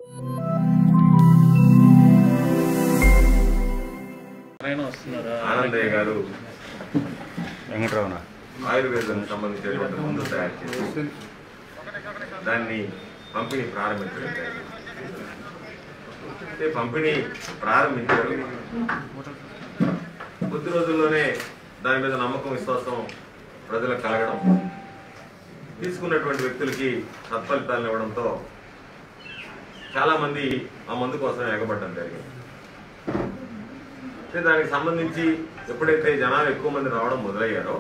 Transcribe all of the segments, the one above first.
ఆనందయ్య గారు వెంకటరమణ ఆయుర్వేదానికి సంబంధించినటువంటి మందు తయారు చేసి దాన్ని పంపిణీ ప్రారంభించడం జరిగింది. పంపిణీ ప్రారంభించారు. కొద్ది రోజుల్లోనే దాని మీద నమ్మకం విశ్వాసం ప్రజలకు కలగడం, తీసుకున్నటువంటి వ్యక్తులకి సత్ఫలితాలను ఇవ్వడంతో చాలా మంది ఆ మందు కోసం ఎగబడడం జరిగింది. దానికి సంబంధించి ఎప్పుడైతే జనాలు ఎక్కువ మంది రావడం మొదలయ్యారో,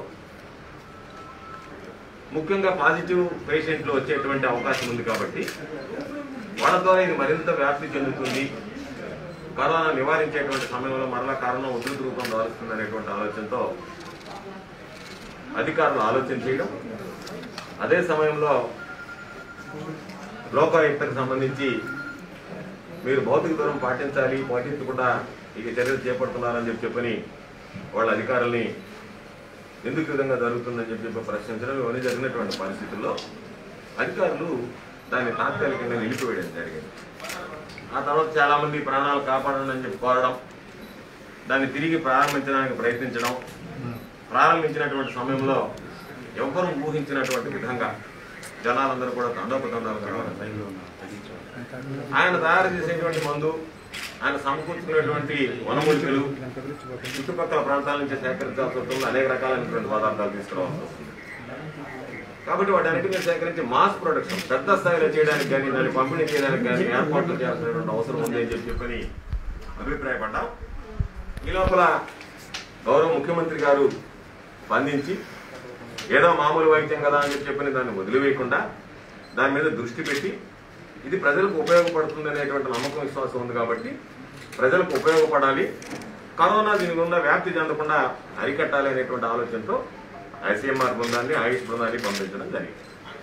ముఖ్యంగా పాజిటివ్ పేషెంట్లు వచ్చేటువంటి అవకాశం ఉంది కాబట్టి వాళ్ళ ద్వారా ఇది మరింత వ్యాప్తి చెందుతుంది, కరోనా నివారించేటువంటి సమయంలో మరలా కరోనా ఉధృత రూపం దాల్స్తుంది అనేటువంటి ఆలోచనతో అధికారులు ఆలోచన చేయడం, అదే సమయంలో లోకాయుక్తకు సంబంధించి మీరు భౌతిక దూరం పాటించాలి, పాటించకుండా ఇక చర్యలు చేపడుతున్నారని చెప్పని వాళ్ళ అధికారుల్ని ఎందుకు విధంగా జరుగుతుందని చెప్పి ప్రశ్నించడం, ఇవన్నీ జరిగినటువంటి పరిస్థితుల్లో అధికారులు దాన్ని తాత్కాలికంగా నిలిపివేయడం జరిగింది. ఆ తర్వాత చాలా మంది ప్రాణాలు కాపాడండి అని చెప్పి కోరడం, దాన్ని తిరిగి ప్రారంభించడానికి ప్రయత్నించడం, ప్రారంభించినటువంటి సమయంలో ఎవ్వరూ ఊహించినటువంటి విధంగా జనాలందరూ కూడా తండోపతండాలు కావాలి. ఆయన తయారు చేసేటువంటి మందు, ఆయన సమకూర్చుకునేటువంటి వనమూలికలు చుట్టుపక్కల ప్రాంతాల నుంచి సేకరించాల్సి వస్తుంది, అనేక రకాలైనటువంటి పదార్థాలు తీసుకురావాల్సి వస్తుంది. కాబట్టి వాటన్నిటిని సేకరించి మాస్ ప్రొడక్షన్ పెద్ద స్థాయిలో చేయడానికి కానీ, దాన్ని పంపిణీ చేయడానికి కానీ ఏర్పాట్లు చేయాల్సినటువంటి అవసరం ఉంది అని చెప్పని అభిప్రాయపడ్డాం. ఈ లోపల గౌరవ ముఖ్యమంత్రి గారు స్పందించి ఏదో మామూలు వైద్యం కదా అని చెప్పని దాన్ని వదిలివేయకుండా దాని మీద దృష్టి పెట్టి ఇది ప్రజలకు ఉపయోగపడుతుంది అనేటువంటి నమ్మకం విశ్వాసం ఉంది కాబట్టి ప్రజలకు ఉపయోగపడాలి, కరోనా దీని గుండా వ్యాప్తి చెందకుండా అరికట్టాలి అనేటువంటి ఆలోచనతో ఐసీఎంఆర్ బృందాన్ని, ఆయుష్ బృందాన్ని పంపించడం జరిగింది.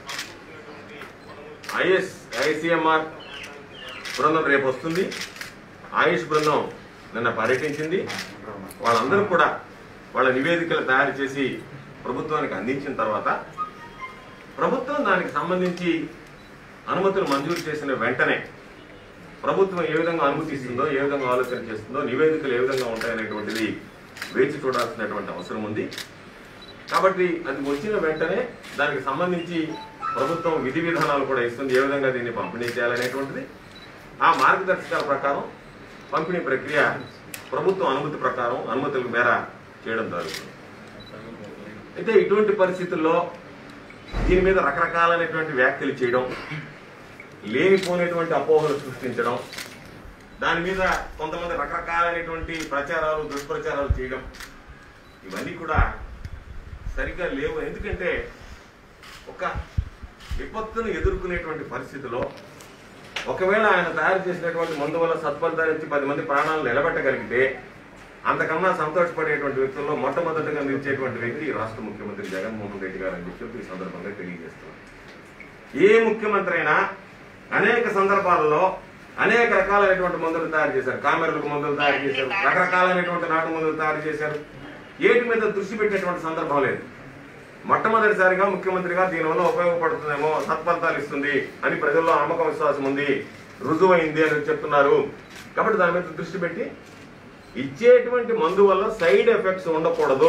ఐసీఎంఆర్ బృందం రేపు వస్తుంది. ఆయుష్ బృందం నిన్న పర్యటించింది. వాళ్ళందరూ కూడా వాళ్ళ నివేదికలు తయారు చేసి ప్రభుత్వానికి అందించిన తర్వాత ప్రభుత్వం దానికి సంబంధించి అనుమతులు మంజూరు చేసిన వెంటనే ప్రభుత్వం ఏ విధంగా అనుమతిస్తుందో, ఏ విధంగా ఆలోచన చేస్తుందో, నివేదికలు ఏ విధంగా ఉంటాయనేటువంటిది వేచి చూడాల్సినటువంటి అవసరం ఉంది. కాబట్టి అది వచ్చిన వెంటనే దానికి సంబంధించి ప్రభుత్వం విధి విధానాలు కూడా ఇస్తుంది, ఏ విధంగా దీన్ని పంపిణీ చేయాలనేటువంటిది. ఆ మార్గదర్శకాల ప్రకారం పంపిణీ ప్రక్రియ ప్రభుత్వం అనుమతి ప్రకారం అనుమతుల మేర చేయడం జరుగుతుంది. అయితే ఇటువంటి పరిస్థితుల్లో దీని మీద రకరకాలైనటువంటి వ్యాఖ్యలు చేయడం, లేనిపోయినటువంటి అపోహలు సృష్టించడం, దాని మీద కొంతమంది రకరకాలైనటువంటి ప్రచారాలు, దుష్ప్రచారాలు చేయడం, ఇవన్నీ కూడా సరిగ్గా లేవు. ఎందుకంటే ఒక విపత్తును ఎదుర్కొనేటువంటి పరిస్థితిలో ఒకవేళ ఆయన తయారు చేసినటువంటి మందు వల్ల సత్ఫలితాలు ఇచ్చి 10 మంది ప్రాణాలను నిలబెట్టగలిగితే అంతకన్నా సంతోషపడేటువంటి వ్యక్తుల్లో మొట్టమొదటిగా నిలిచేటువంటి వ్యక్తి రాష్ట్ర ముఖ్యమంత్రి జగన్మోహన్ రెడ్డి గారు అని చెప్పి ఈ సందర్భంగా తెలియజేస్తున్నారు. ఏ ముఖ్యమంత్రి అయినా అనేక సందర్భాలలో అనేక రకాలైనటువంటి మందులు తయారు చేశారు, కామెర్లకు మందులు తయారు చేశారు, రకరకాలైనటువంటి నాటు మందులు తయారు చేశారు. ఏటి మీద దృష్టి పెట్టేటువంటి సందర్భం లేదు. మొట్టమొదటిసారిగా ముఖ్యమంత్రిగా దీనివల్ల ఉపయోగపడుతుందేమో, సత్ఫలితాలు ఇస్తుంది అని ప్రజల్లో నమ్మకం విశ్వాసం ఉంది, రుజువైంది అని చెప్తున్నారు. కాబట్టి దాని మీద దృష్టి పెట్టి ఇచ్చేటువంటి మందు వల్ల సైడ్ ఎఫెక్ట్స్ ఉండకూడదు,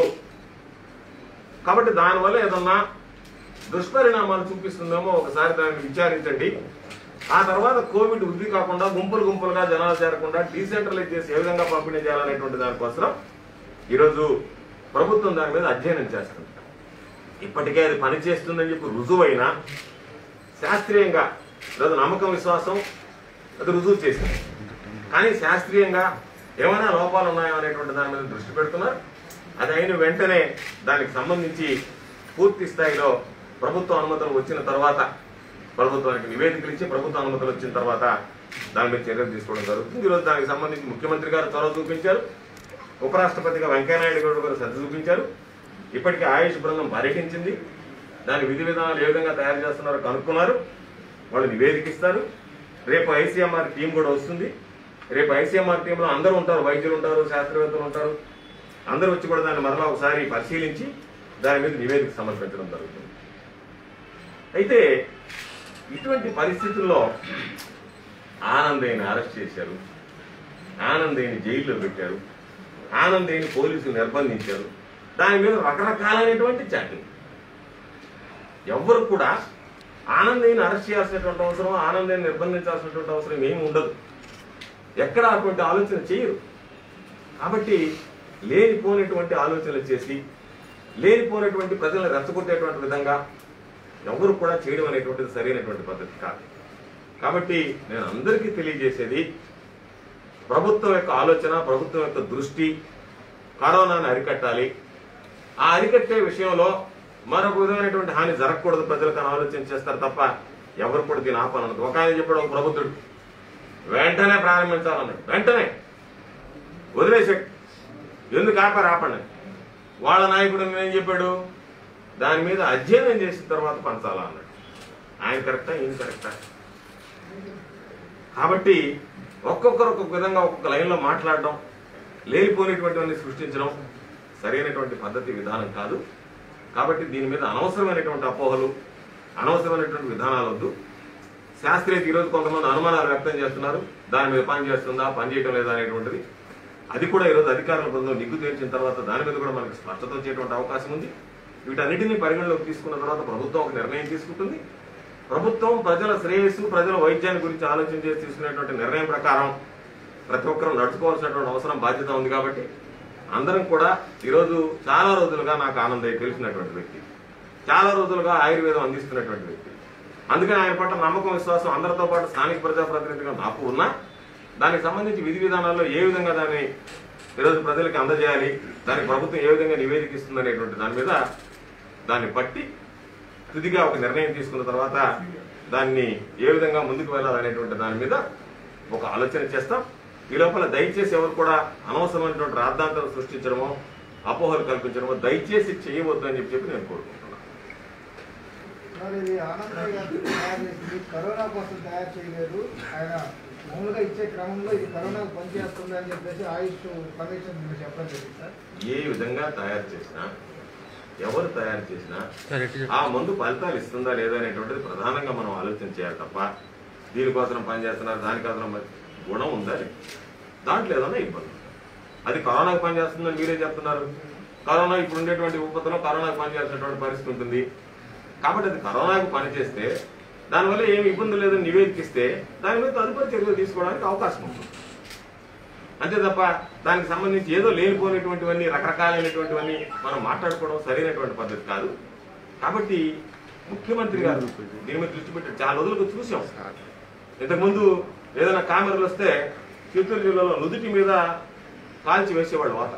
కాబట్టి దానివల్ల ఏదన్నా దుష్పరిణామాలు చూపిస్తుందేమో ఒకసారి దాన్ని విచారించండి. ఆ తర్వాత కోవిడ్ వృద్ధి కాకుండా గుంపులు గుంపులుగా జనాలు చేరకుండా డీసెంట్రలైజ్ చేసి ఏ విధంగా పంపిణీ చేయాలనేటువంటి దానికోసం ఈరోజు ప్రభుత్వం దాని మీద అధ్యయనం చేస్తుంది. ఇప్పటికే అది పనిచేస్తుందని చెప్పి రుజువైనా శాస్త్రీయంగా ఈరోజు నమ్మకం విశ్వాసం అది రుజువు చేసింది. కానీ శాస్త్రీయంగా ఏమైనా లోపాలు ఉన్నాయో అనేటువంటి దాని మీద దృష్టి పెడుతున్నారు. అది అయిన వెంటనే దానికి సంబంధించి పూర్తి స్థాయిలో ప్రభుత్వ అనుమతులు వచ్చిన తర్వాత, ప్రభుత్వానికి నివేదికలు ఇచ్చి ప్రభుత్వ అనుమతులు వచ్చిన తర్వాత దాని మీద చర్యలు తీసుకోవడం జరుగుతుంది. ఈరోజు దానికి సంబంధించి ముఖ్యమంత్రి గారు చొరవ చూపించారు, ఉపరాష్ట్రపతిగా వెంకయ్యనాయుడు గారు శ్రద్ధ చూపించారు. ఇప్పటికే ఆయుష్ బృందం పర్యటించింది, దాని విధి విధానాలు ఏ విధంగా తయారు చేస్తున్నారో కనుక్కున్నారు, వాళ్ళు నివేదిక ఇస్తారు. రేపు ఐసీఎంఆర్ టీం కూడా వస్తుంది. రేపు ఐసీఎంఆర్ టీంలో అందరూ ఉంటారు, వైద్యులు ఉంటారు, శాస్త్రవేత్తలు ఉంటారు. అందరూ వచ్చి కూడా దాన్ని మరలా ఒకసారి పరిశీలించి దాని మీద నివేదిక సమర్పించడం జరుగుతుంది. అయితే ఇటువంటి పరిస్థితుల్లో ఆనందయ్యని అరెస్ట్ చేశారు, ఆనందయ్యని జైల్లో పెట్టారు, ఆనందయ్యని పోలీసులు నిర్బంధించారు. దాని మీద రకరకాలైనటువంటి చాటింగ్. ఎవరు కూడా ఆనందయ్యని అరెస్ట్ చేయాల్సినటువంటి అవసరం, ఆనందయ్యని నిర్బంధించాల్సినటువంటి అవసరం ఏమి ఉండదు. ఎక్కడ అటువంటి ఆలోచన చేయరు. కాబట్టి లేనిపోయినటువంటి ఆలోచనలు చేసి లేనిపోయినటువంటి ప్రజలను రెచ్చగొట్టేటువంటి విధంగా ఎవరు కూడా చేయడం అనేటువంటిది సరైనటువంటి పద్ధతి కాదు. కాబట్టి నేను అందరికీ తెలియజేసేది, ప్రభుత్వం యొక్క ఆలోచన, ప్రభుత్వం యొక్క దృష్టి కరోనాను అరికట్టాలి. ఆ అరికట్టే విషయంలో మరొక విధమైనటువంటి హాని జరగకూడదు ప్రజలకు అని ఆలోచన చేస్తారు తప్ప ఎవరు కూడా దీని ఆపాలన్నది. ఒక ఆయన చెప్పాడు, ఒక ప్రభుత్వుడు వెంటనే ప్రారంభించాలన్నాడు. వెంటనే వదిలేసాడు. ఎందుకు ఆపండి. వాళ్ళ నాయకుడు ఏం చెప్పాడు, దాని మీద అధ్యయనం చేసిన తర్వాత పంచాలా అన్నాడు. ఆయన కరెక్టా, ఈయన కరెక్టా? కాబట్టి ఒక్కొక్కరు ఒక్కొక్క విధంగా ఒక్కొక్క లైన్లో మాట్లాడడం, లేనిపోయినటువంటివన్నీ సృష్టించడం సరైనటువంటి పద్ధతి విధానం కాదు. కాబట్టి దీని మీద అనవసరమైనటువంటి అపోహలు, అనవసరమైనటువంటి విధానాలు వద్దు. శాస్త్రీయత ఈరోజు కొంతమంది అనుమానాలు వ్యక్తం చేస్తున్నారు, దాని మీద పని చేస్తుందా, పని చేయడం లేదా అనేటువంటిది. అది కూడా ఈరోజు అధికారుల బృందం నిగ్గు తేల్చిన తర్వాత దాని మీద కూడా మనకి స్పష్టత వచ్చేటువంటి అవకాశం ఉంది. వీటన్నిటినీ పరిగణలోకి తీసుకున్న తర్వాత ప్రభుత్వం ఒక నిర్ణయం తీసుకుంటుంది. ప్రభుత్వం ప్రజల శ్రేయస్సు, ప్రజల వైద్యాన్ని గురించి ఆలోచన చేసి తీసుకునేటువంటి నిర్ణయం ప్రకారం ప్రతి ఒక్కరూ నడుచుకోవాల్సినటువంటి అవసరం, బాధ్యత ఉంది. కాబట్టి అందరం కూడా ఈరోజు చాలా రోజులుగా నాకు ఆనందయ్య తెలిసినటువంటి వ్యక్తి, చాలా రోజులుగా ఆయుర్వేదం అందిస్తున్నటువంటి వ్యక్తి. అందుకని ఆయన పట్ల నమ్మకం, విశ్వాసం అందరితో పాటు స్థానిక ప్రజాప్రతినిధిగా నాకు ఉన్నా, దానికి సంబంధించి విధి విధానాల్లో ఏ విధంగా దాన్ని ఈరోజు ప్రజలకు అందజేయాలి, దానికి ప్రభుత్వం ఏ విధంగా నివేదిక ఇస్తుంది అనేటువంటి దాని మీద దాన్ని బట్టి తుదిగా ఒక నిర్ణయం తీసుకున్న తర్వాత దాన్ని ఏ విధంగా ముందుకు వెళ్ళాలనేటువంటి దాని మీద ఒక ఆలోచన చేస్తాం. ఈ లోపల దయచేసి ఎవరు కూడా అనవసరమైనటువంటి రాద్ధాంతాలు సృష్టించడమో, అపోహలు కల్పించడమో దయచేసి చేయవద్దు అని చెప్పి నేను కోరుకుంటున్నాను. కరోనా కోసం తయారు చేయలేదు, ఆయన మామూలుగా ఇచ్చే క్రమంలో ఇది కరోనాకు పనిచేస్తుంది అని చెప్పేసి ఆయుష్ కమిషన్ చెప్పడం జరిగింది సార్. ఏ విధంగా తయారు చేసినా, ఎవరు తయారు చేసినా ఆ మందు ఫలితాలు ఇస్తుందా లేదా అనేటువంటిది ప్రధానంగా మనం ఆలోచన చేయాలి తప్ప దీనికోసం పనిచేస్తున్నారు, దానికోసం గుణం ఉందా, దాంట్లో ఏదన్నా ఇబ్బంది. అది కరోనాకు పనిచేస్తుందని మీరే చెప్తున్నారు. కరోనా ఇప్పుడు ఉండేటువంటి ఉపత్తులో కరోనాకు పనిచేసినటువంటి పరిస్థితి ఉంటుంది. కాబట్టి అది కరోనాకు పనిచేస్తే దానివల్ల ఏమి ఇబ్బంది లేదని నివేదికిస్తే దాని మీద తదుపరి చర్యలు తీసుకోవడానికి అవకాశం ఉంటుంది. అంతే తప్ప దానికి సంబంధించి ఏదో లేనిపోయినటువంటివన్నీ, రకరకాలైనటువంటివన్నీ మనం మాట్లాడుకోవడం సరైనటువంటి పద్ధతి కాదు. కాబట్టి ముఖ్యమంత్రి గారు దీని మీద దృష్టి పెట్టి చాలా రోజులకు చూసాం. ఇంతకుముందు ఏదైనా కామెరలు వస్తే చిత్తూరు జిల్లాలో నుదుటి మీద కాల్చి వేసేవాళ్ళు వాత,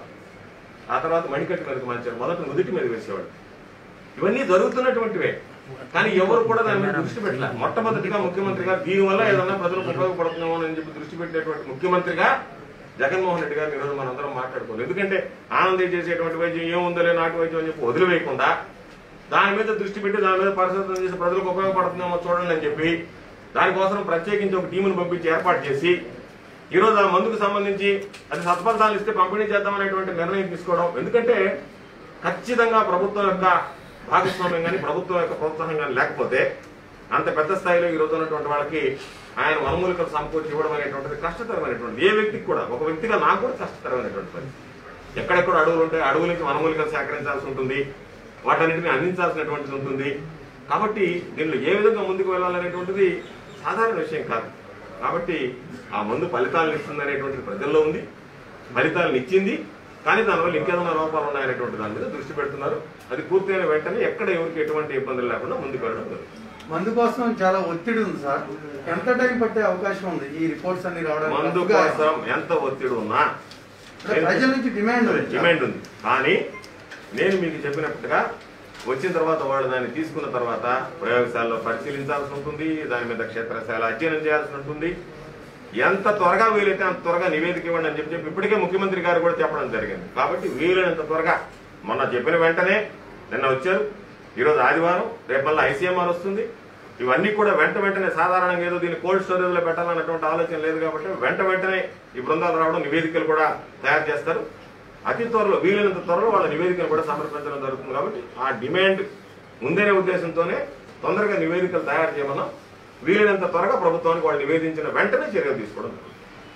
ఆ తర్వాత మణికట్టు మీదకి మార్చారు, మొదట నుదుటి మీద వేసేవాళ్ళు. ఇవన్నీ జరుగుతున్నటువంటివే, కానీ ఎవరు కూడా దాని మీద దృష్టి పెట్టలేదు. మొట్టమొదటిగా ముఖ్యమంత్రి గారు దీనివల్ల ఏదన్నా ప్రజలకు ఉపయోగపడుతున్నామో అని చెప్పి దృష్టి పెట్టినటువంటి ముఖ్యమంత్రిగా జగన్మోహన్ రెడ్డి గారిని ఈరోజు మనందరం మాట్లాడుకోవాలి. ఎందుకంటే ఆనందయ్య చేసేటువంటి వైద్యం ఏముందలే, నాటు వైద్యం అని చెప్పి వదిలివేయకుండా దాని మీద దృష్టి పెట్టి దాని మీద పరిశోధన చేసి ప్రజలకు ఉపయోగపడుతుందేమో చూడండి అని చెప్పి దానికోసం ప్రత్యేకించి ఒక టీమును పంపించి ఏర్పాటు చేసి ఈరోజు ఆ మందుకు సంబంధించి అది సత్ఫలితాలు ఇస్తే పంపిణీ చేద్దామనేటువంటి నిర్ణయం తీసుకోవడం. ఎందుకంటే ఖచ్చితంగా ప్రభుత్వం యొక్క భాగస్వామ్యం కానీ, ప్రభుత్వం యొక్క ప్రోత్సాహం కానీ లేకపోతే అంత పెద్ద స్థాయిలో ఈ రోజు ఉన్నటువంటి వాళ్ళకి ఆయన వనమూలికలు సమకూర్చి ఇవ్వడం అనేటువంటిది కష్టతరమైనటువంటి, ఏ వ్యక్తికి కూడా, ఒక వ్యక్తిగా నాకు కూడా కష్టతరమైనటువంటి పరిస్థితి. ఎక్కడెక్కడ అడవులు ఉంటాయి, అడవుల నుంచి వనమూలికలు సేకరించాల్సి ఉంటుంది, వాటన్నిటిని అందించాల్సినటువంటిది ఉంటుంది. కాబట్టి దీనిలో ఏ విధంగా ముందుకు వెళ్ళాలనేటువంటిది సాధారణ విషయం కాదు. కాబట్టి ఆ మందు ఫలితాలను ఇస్తుంది అనేటువంటిది ప్రజల్లో ఉంది, ఫలితాలను ఇచ్చింది. కానీ దానివల్ల ఇంకేదైనా లోపాలు ఉన్నాయనేటువంటి దాని మీద దృష్టి పెడుతున్నారు. అది పూర్తయిన వెంటనే ఎక్కడ ఎవరికి ఎటువంటి ఇబ్బందులు లేకుండా ముందుకు వెళ్ళడం జరుగుతుంది. మందు కోసం చాలా ఒత్తిడి ఉంది సార్, ఎంత టైం పట్టే అవకాశం ఉంది ఈ రిపోర్ట్స్ అన్ని రావడానికి? మందు కోసం ఎంత ఒత్తిడి ఉన్నా ప్రజల నుంచి డిమాండ్ ఉంది. కానీ నేను మీకు చెప్పినట్టుగా వచ్చిన తర్వాత వాళ్ళు దాన్ని తీసుకున్న తర్వాత ప్రయోగశాలలో పరిశీలించాల్సి ఉంటుంది, దాని మీద క్షేత్రస్థాయిలో అధ్యయనం చేయాల్సి ఉంటుంది. ఎంత త్వరగా వీలైతే అంత త్వరగా నివేదిక ఇవ్వండి అని చెప్పి ఇప్పటికే ముఖ్యమంత్రి గారు కూడా చెప్పడం జరిగింది. కాబట్టి వీలైనంత త్వరగా, మొన్న చెప్పిన వెంటనే నిన్న వచ్చారు, ఈరోజు ఆదివారం, రేపు మళ్ళీ ఐసీఎంఆర్ వస్తుంది. ఇవన్నీ కూడా వెంటనే సాధారణంగా ఏదో దీన్ని కోల్డ్ స్టోరేజ్ లో పెట్టాలన్నటువంటి ఆలోచన లేదు. కాబట్టి వెంటనే ఈ బృందాలు రావడం, నివేదికలు కూడా తయారు చేస్తారు. అతి త్వరలో, వీలైనంత త్వరలో వాళ్ళ నివేదికలు కూడా సమర్పించడం జరుగుతుంది. కాబట్టి ఆ డిమాండ్ ఉందనే ఉద్దేశంతోనే తొందరగా నివేదికలు తయారు చేయమన్నాం. వీలైనంత త్వరగా ప్రభుత్వానికి వాళ్ళు నివేదించిన వెంటనే చర్యలు తీసుకోవడం జరుగుతుంది.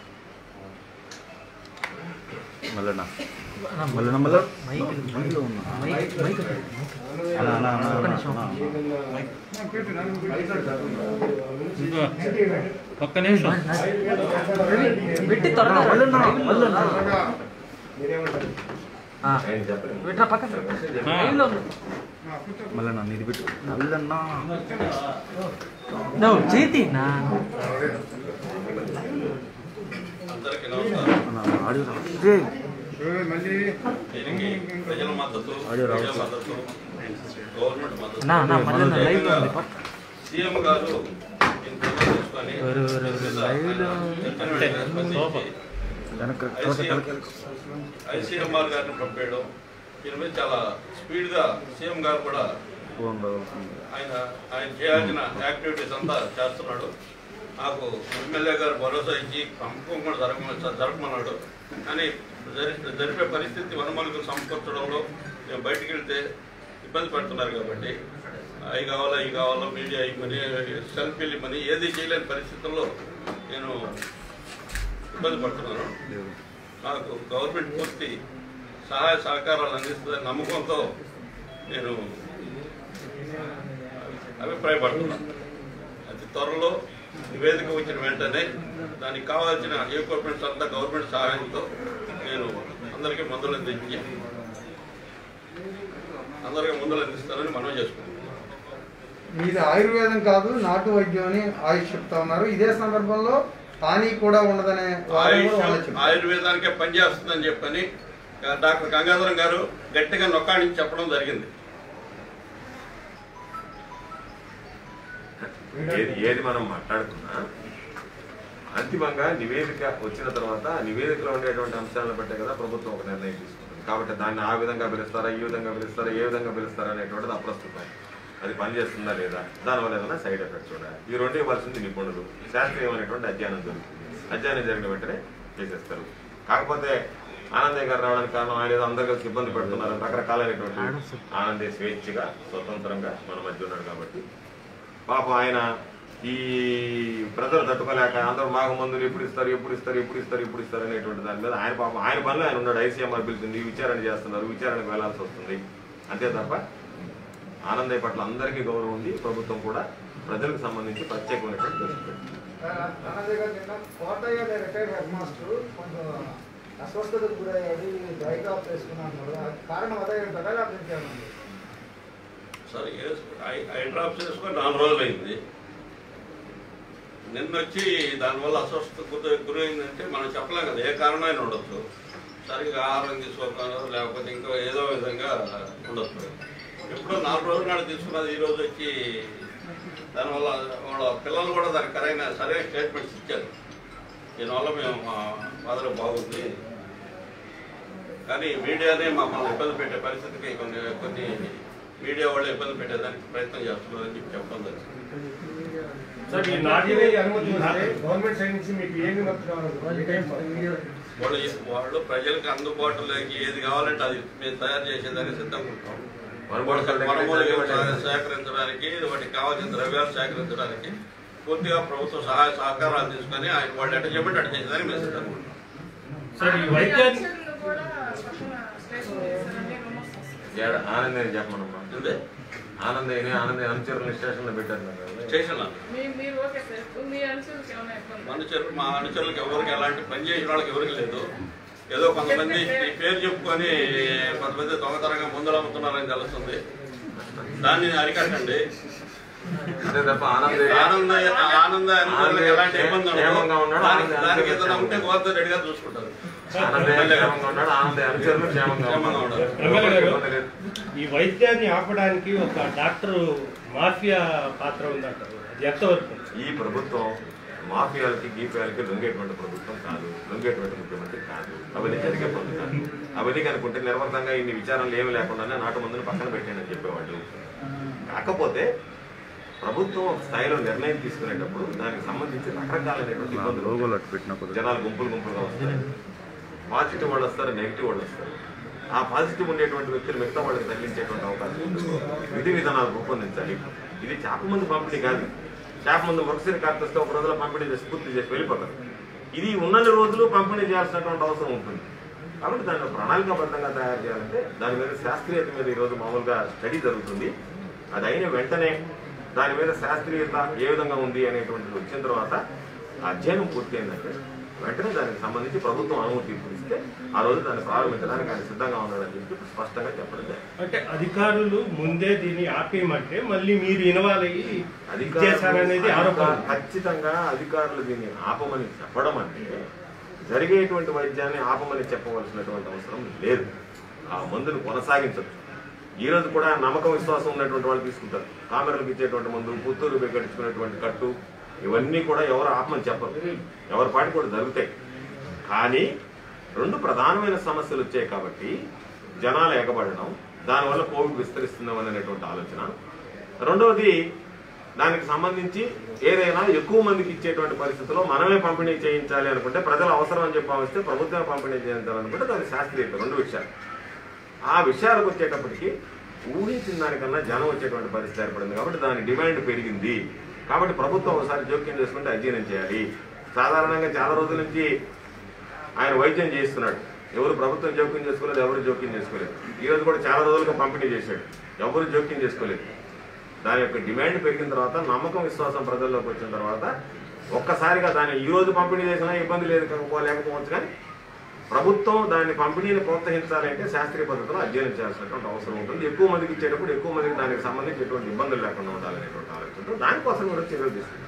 ఒక్క నిమిషం పెట్టి త్వరగా మళ్ళీ ఇది పెట్టు మళ్ళన్నా చేతి ప్రజల మద్దతు, గవర్నమెంట్ మద్దతు, సీఎం గారు ఐసీఎంఆర్ గారిని పంపేయడం, దీని మీద చాలా స్పీడ్గా సీఎం గారు కూడా ఆయన చేయాల్సిన యాక్టివిటీస్ అంతా చేస్తున్నాడు. నాకు ఎమ్మెల్యే గారు భరోసా ఇచ్చి పంపకం కూడా జరగమన్నాడు. కానీ జరిపే పరిస్థితి వనమూలికలు సమకూర్చడంలో మేము బయటికి వెళ్తే ఇబ్బంది పడుతున్నారు కాబట్టి అవి కావాలా ఇవి కావాలా మీడియా ఇవ్వమని సెల్ఫీలు ఇవ్వమని ఏది చేయలేని పరిస్థితుల్లో నేను ఇబ్బంది పడుతున్నాను. నాకు గవర్నమెంట్ పూర్తి సహాయ సహకారాలు అందిస్తుందని నమ్మకంతో నేను అభిప్రాయపడుతున్నాను. అతి త్వరలో నివేదిక వచ్చిన వెంటనే దానికి కావాల్సిన ఎక్విప్మెంట్స్ అంతా గవర్నమెంట్ సహాయంతో నేను అందరికీ మందులు అందిస్తానని మనం చేసుకుంటాం. ఇది ఆయుర్వేదం కాదు, నాటు వైద్యం అని ఆయుష్ చెప్తా ఉన్నారు. ఇదే సందర్భంలో హాని కూడా ఉండదనే ఆయుర్వేదానికే పనిచేస్తుందని చెప్పని డాక్టర్ గంగాధరం గారు గట్టిగా నొక్కాడించి చెప్పడం జరిగింది. ఏది మనం మాట్లాడుకున్నా అంతిమంగా నివేదిక వచ్చిన తర్వాత నివేదికలో ఉండేటువంటి అంశాలను బట్టే కదా ప్రభుత్వం ఒక నిర్ణయం తీసుకుంటుంది. కాబట్టి దాన్ని ఆ విధంగా పిలుస్తారా, ఈ విధంగా పిలుస్తారా, ఏ విధంగా పిలుస్తారా అనేటువంటిది అప్రస్తుతం. అది పనిచేస్తుందా లేదా, దానివల్ల ఏదైనా సైడ్ ఎఫెక్ట్స్ ఉన్నాయి. ఈ రెండు ఇవ్వాల్సింది నిపుణులు, శాస్త్రీయమైనటువంటి అధ్యయనం జరుగుతుంది. అధ్యయనం జరిగిన వెంటనే చేసేస్తారు. కాకపోతే ఆనందయ్య గారు రావడానికి కారణం ఆయన ఏదో అందరు కలిసి ఇబ్బంది పడుతున్నారు, రకరకాలైనటువంటి ఆనందయ్య స్వేచ్ఛగా స్వతంత్రంగా మన మధ్య ఉన్నాడు కాబట్టి పాపం ఆయన ఈ ప్రజలు తట్టుకోలేక అందరూ మాకు మందులు ఎప్పుడు ఇస్తారు అనేటువంటి దాని మీద ఆయన పాపం ఆయన పనులు ఆయన ఉన్నాడు. ఐసీఎంఆర్ పిలిచింది, విచారణ చేస్తున్నారు, విచారణకు వెళ్లాల్సి వస్తుంది. అంతే తప్ప ఆనందయ్య పట్ల అందరికీ గౌరవం ఉంది. ప్రభుత్వం కూడా ప్రజలకు సంబంధించి ప్రత్యేకమైనటువంటి దృష్టి పెట్టింది. రిటైర్డ్ హెడ్ మాస్టర్ కొంచెం అస్వస్థతకు గురయ్యాడు, డ్రై కాఫ్ వేసుకున్నాను. కారణం అదే ఉంటారా లేకపోతే సరే ఐ డ్రాప్స్ చేసుకొని 4 రోజులు అయింది. నిన్నొచ్చి దానివల్ల అస్వస్థత గురైందంటే మనం చెప్పలేం కదా, ఏ కారణమైనా ఉండొచ్చు. సరిగ్గా ఆహారం తీసుకోకుండా లేకపోతే ఇంకా ఏదో విధంగా ఉండొచ్చు. ఎప్పుడో 4 రోజుల నాడు తీసుకున్నది ఈ రోజు వచ్చి దానివల్ల వాళ్ళ పిల్లలు కూడా దానికి సరైన స్టేట్మెంట్స్ ఇచ్చారు. దీనివల్ల మేము మా ఫాదర్ బాగుంది, కానీ మీడియానే మమ్మల్ని ఇబ్బంది పెట్టే పరిస్థితికి కొన్ని మీడియా వాళ్ళు ఇబ్బంది పెట్టేదానికి ప్రయత్నం చేస్తున్నారని చెప్పి చెప్పడం జరిగింది. వాళ్ళు ప్రజలకు అందుబాటులోకి ఏది కావాలంటే అది మేము తయారు చేసేదానికి సిద్ధంగా ఉంటాం. సేకరించడానికి వాటికి కావాల్సిన ద్రవ్యాలు సేకరించడానికి పూర్తిగా ప్రభుత్వ సహాయ సహకారాలు తీసుకొని వాళ్ళు ఎట్ట చెప్పండి అట్ట చేసేదానికి మేము సిద్ధంగా ఉంటాం. ఆనందయ్య చెప్పమన్నమ్మా, ఆనందయ్య అనుచరులను స్టేషన్ లో పెట్టారు. మా అనుచరులకు ఎవరికి ఎలాంటి పని చేసిన వాళ్ళకి ఎవరికి లేదు. ఏదో కొంతమంది ఈ పేరు చెప్పుకొని కొంతమంది దొంగతనంగా మందులు అమ్ముతున్నారని తెలుస్తుంది. దాన్ని అరికట్టండి. ఆనంద ఎలాంటి ఇబ్బంది దానికి ఏదైనా ఉంటే గోవర్ధన్ రెడ్డి గారు చూసుకుంటారు. ఈ వైద్యాన్ని ఆపడానికి ఒక డాక్టర్ మాఫియా పాత్ర ఉందంటారు, అది ఎంతవరకు? ఈ ప్రభుత్వం మాఫియాలకి గీఫియాలకి లొంగేటువంటి ప్రభుత్వం కాదు, లొంగేటువంటి ముఖ్యమంత్రి కాదు. అవన్నీ జరిగే పనులు కాదు. అవన్నీ కనుకుంటే నిర్వర్తంగా ఇన్ని విచారణలు ఏమి లేకుండానే నాటు మందుని పక్కన పెట్టానని చెప్పేవాళ్ళు. కాకపోతే ప్రభుత్వం ఒక స్థాయిలో నిర్ణయం తీసుకునేటప్పుడు దానికి సంబంధించి రకరకాలైనటువంటి ఇబ్బందులు, జనాలు గుంపులుగా వస్తారు. పాజిటివ్ వాళ్ళు వస్తారు, నెగిటివ్ వాళ్ళు వస్తారు. ఆ పాజిటివ్ ఉండేటువంటి వ్యక్తులు మిగతా వాళ్ళకి తగ్గించేటువంటి అవకాశం ఉంది. విధి విధానాలు రూపొందించాలి. ఇది చేప మందు పంపిణీ కాదు, షాప్ ముందు మురసరి కార్డు వస్తే ఒక రోజులో పంపిణీ చేసి పూర్తి చేసి వెళ్ళిపోతారు. ఇది ఉన్నన్ని రోజులు పంపిణీ చేయాల్సినటువంటి అవసరం ఉంటుంది. కాబట్టి దాన్ని ప్రణాళికాబద్ధంగా తయారు చేయాలంటే దాని మీద శాస్త్రీయత మీద ఈరోజు మామూలుగా స్టడీ జరుగుతుంది. అది అయిన వెంటనే దాని మీద శాస్త్రీయత ఏ విధంగా ఉంది అనేటువంటిది వచ్చిన తర్వాత అధ్యయనం పూర్తయిందంటే వెంటనే దానికి సంబంధించి ప్రభుత్వం అనుమతి ఇస్తే ఆ రోజు దాన్ని ప్రారంభించడానికి ఆయన సిద్ధంగా ఉన్నాడని చెప్పి స్పష్టంగా చెప్పడం. అంటే అధికారులు ముందే దీన్ని ఆపేయమంటే మళ్ళీ మీరు ఇన్వాల్వ్ అయ్యి చేశారనేది ఆరోపణ. ఖచ్చితంగా అధికారులు దీన్ని ఆపమని చెప్పడం అంటే జరిగేటువంటి వైద్యాన్ని ఆపమని చెప్పవలసినటువంటి అవసరం లేదు. ఆ మందును కొనసాగించచ్చు. ఈ రోజు కూడా నమ్మకం విశ్వాసం ఉన్నటువంటి వాళ్ళు తీసుకుంటారు. కామెరలకు ఇచ్చేటువంటి మందు, పుత్తూరు కట్టించుకునేటువంటి కట్టు, ఇవన్నీ కూడా ఎవరు ఆపమని చెప్పరు. ఎవరి పాటి కూడా జరుగుతాయి. కానీ 2 ప్రధానమైన సమస్యలు వచ్చాయి కాబట్టి జనాలు ఎగబడడం, దానివల్ల కోవిడ్ విస్తరిస్తుందాం అనేటువంటి ఆలోచన. రెండవది దానికి సంబంధించి ఏదైనా ఎక్కువ మందికి ఇచ్చేటువంటి పరిస్థితుల్లో మనమే పంపిణీ చేయించాలి అనుకుంటే, ప్రజల అవసరం అని చెప్పి భావిస్తే ప్రభుత్వమే పంపిణీ చేయించాలనుకుంటే దాని శాస్త్రీయత. 2 విషయాలు. ఆ విషయాలకు వచ్చేటప్పటికి ఊహించిన దానికన్నా జనం వచ్చేటువంటి పరిస్థితి ఏర్పడింది కాబట్టి దాని డిమాండ్ పెరిగింది. కాబట్టి ప్రభుత్వం ఒకసారి జోక్యం చేసుకుంటే అధ్యయనం చేయాలి. సాధారణంగా చాలా రోజుల నుంచి ఆయన వైద్యం చేస్తున్నాడు. ఎవరు ప్రభుత్వం జోక్యం చేసుకోలేదు, ఎవరు జోక్యం చేసుకోలేదు. ఈ రోజు కూడా చాలా రోజులుగా పంపిణీ చేశాడు, ఎవరు జోక్యం చేసుకోలేదు. దాని యొక్క డిమాండ్ పెరిగిన తర్వాత, నమ్మకం విశ్వాసం ప్రజల్లోకి వచ్చిన తర్వాత ఒక్కసారిగా దాన్ని ఈ రోజు పంపిణీ చేసినా ఇబ్బంది లేకపోవచ్చు. కానీ ప్రభుత్వం దాన్ని పంపిణీని ప్రోత్సహించాలంటే శాస్త్రీయ పద్ధతిలో అధ్యయనం చేయాల్సినటువంటి అవసరం ఉంటుంది. ఎక్కువ మందికి ఇచ్చేటప్పుడు ఎక్కువ మందికి దానికి సంబంధించి ఎటువంటి ఇబ్బందులు లేకుండా ఉండాలనేటువంటి ఆలోచనతో దానికోసం కూడా చర్యలు తీసుకుంటాం.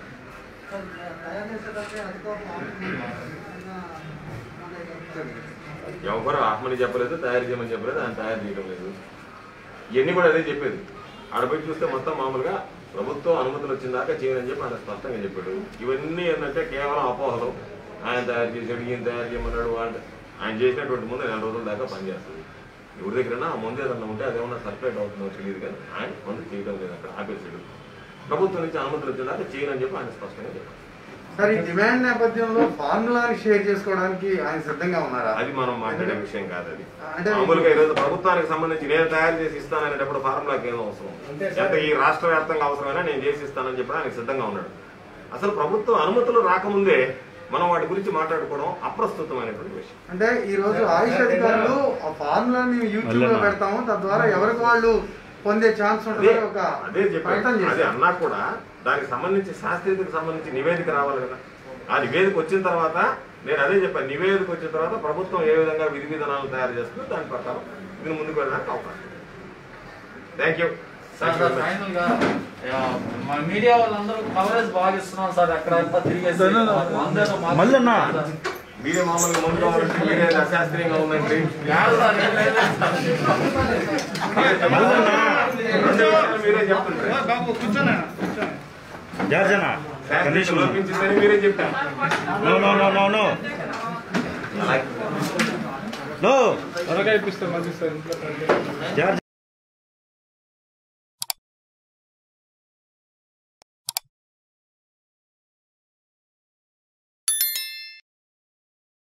ఎవరు ఆత్మని చెప్పలేదు, తయారు చేయమని చెప్పలేదు, ఆయన తయారు చేయడం లేదు. ఇవన్నీ కూడా అదే చెప్పేది. ఆడపోయి చూస్తే మొత్తం మామూలుగా ప్రభుత్వం అనుమతులు వచ్చిన దాకా చేయని చెప్పి ఆయన స్పష్టంగా చెప్పాడు. ఇవన్నీ ఏంటంటే కేవలం అపోహలు. ఆయన తయారు చేసాడు, ఈయన తయారు చేయమన్నాడు. ఆయన చేసినటువంటి ముందు 4 రోజుల దాకా పనిచేస్తుంది. ఎవరి దగ్గరైనా ఆ ముందు ఏదన్నా ఉంటే అదేమన్నా సర్క్యులేట్ అవుతుందో తెలియదు. కానీ ఆయన ముందు చేయడం లేదు, అక్కడ ఆపేసాడు. ప్రభుత్వం నుంచి అనుమతులు వచ్చిన దాకా చేయనని చెప్పి ఆయన స్పష్టంగా చెప్పారు. సార్, ఈ డిమాండ్ నేపథ్యంలో ఫార్ములాని షేర్ చేసుకోవడానికి ఆయన సిద్ధంగా ఉన్నారా? అది మనం మాట్లాడే విషయం కాదు. అది మామూలుగా ఈరోజు ప్రభుత్వానికి సంబంధించి నేను తయారు చేసి ఇస్తాననేటప్పుడు ఫార్ములాకి ఏమో అవసరం అంటే ఈ రాష్ట్ర వ్యాప్తంగా అవసరమైనా నేను చేసి ఇస్తానని చెప్పి ఆయన సిద్ధంగా ఉన్నాడు. అసలు ప్రభుత్వం అనుమతులు రాకముందే మనం వాటి గురించి మాట్లాడుకోవడం అప్రస్తుతమైనటువంటి విషయం. అంటే ఈ రోజు ఆయుష్ అధికారులు ఆ ఫార్ములాని యూట్యూబ్ లో పెడతాము, తద్వారా ఎవరికి వాళ్ళు పొందే ఛాన్స్ ఉంటుంది. అదే చెప్పారు. అదే అన్నా కూడా దానికి సంబంధించి శాస్త్రీయతకు సంబంధించి నివేదిక రావాలి కదా. ఆ నివేదిక వచ్చిన తర్వాత నేను అదే చెప్పాను. నివేదిక వచ్చిన తర్వాత ప్రభుత్వం ఏ విధంగా విధి విధానాలు తయారు చేస్తుందో దాని ప్రకారం దీని ముందుకు వెళ్ళడానికి అవకాశం. Thank you. ఫైనల్ గా మన మీడియా వాళ్ళందరూ కవరేజ్ బాగా ఇస్తున్నాం సార్. ఎక్కడ తిరిగేసి మీరే మామూలుగా ముందు కావాలంటే మీరే అశాస్త్రీయంగా ఉందండి. మీరే చెప్తుంటారు లోపించిందని మీరే చెప్తారు. త్వరగా ఇప్పిస్తాం.